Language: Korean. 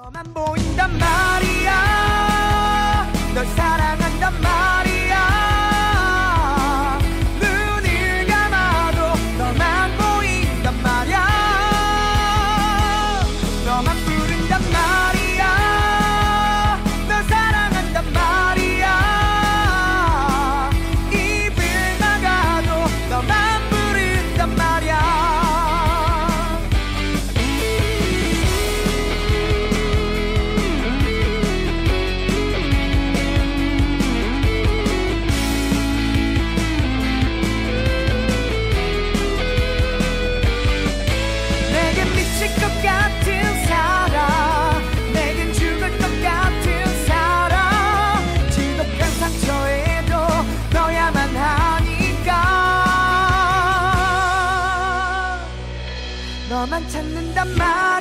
너만 보인단 말이야. 널 사랑한단 말이야. 눈을 감아도 너만 보인단 말이야. 너만 부른단 말이야. 널 사랑한단 말이야. 입을 막아도 너만 부른단 말이야. 너만 찾는단 말